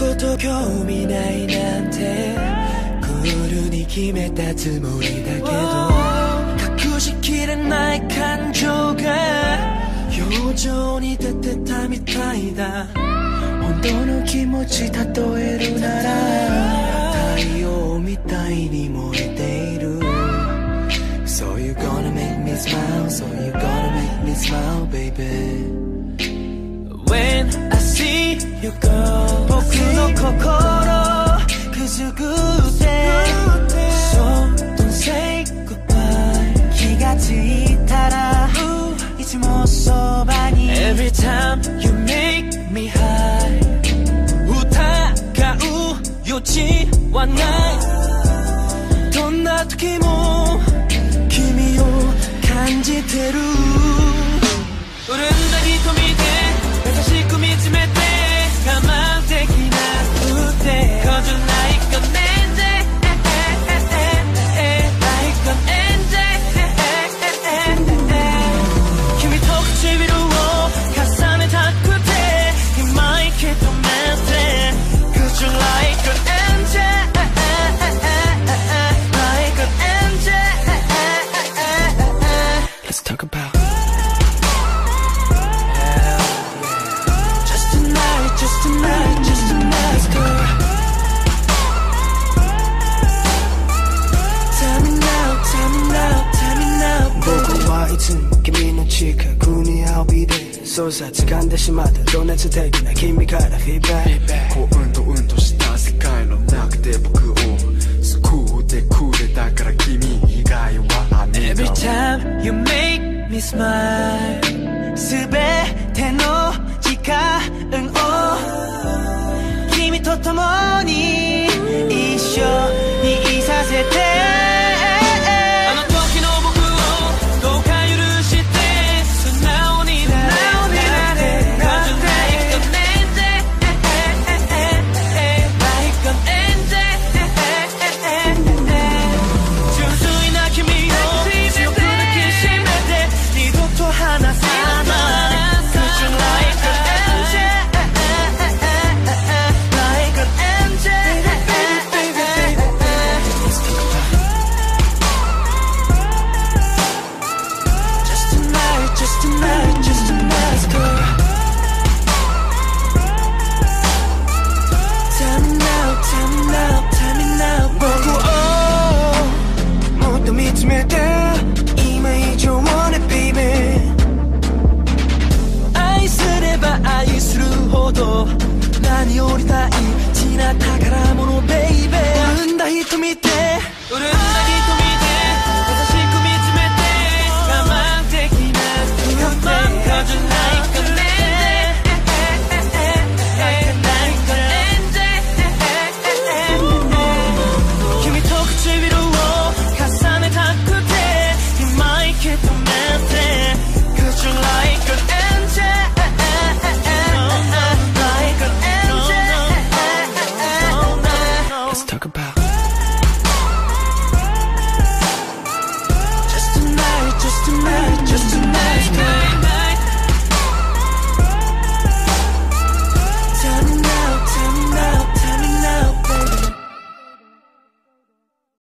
こと興味ないなんてクールに決めたつもりだけど、隠しきれない感情が表情に出てたみたいだ。本当の気持ち例えるなら太陽みたいに燃えている。 So you gonna make me smile, so you gonna make me smile, baby. When I see you go 僕の心くすぐって So don't say goodbye 気がついたらいつもそばに Every time you make me high 疑う余地はないどんな時も君を感じてる潤んだ瞳で優しく見つめて我慢できなくて Cause you're like an angel Like an angel 君と唇を重ねたくて今息止めて Cause you're like an angel Like an angel Let's talk about Just tonight, just tonight, girl. Tell me now, tell me now, tell me now. 僕はいつも君の近くにI'll be there。そうさ掴んでしまった情熱的な君からフィードバック。 こううんとうんとした世界の中で僕を救ってくれたから君以外はありがとう。 Every time you make me smile すべての時間を君と共に一緒にいさせてあの時の僕をどうか許して素直になれ Cause you're like an angel Like an angel 純粋な君を強く抱きしめて二度と離さない Cause you're like an angel Like an angel Just tonight, just tonight, just tonight, girl Tell me now, tell me now, tell me now 僕をもっと見つめて今以上ね baby 愛すれば愛するほど何より大事な宝物 baby 潤んだ瞳で潤んだ瞳で優しく見つめて我慢できなくて Cause you're like an angel Like an angel 君と唇を重ねたくて今息止めて Cause you're like an angel Like an angel Let's talk about Just tonight, just tonight, just tonight, girl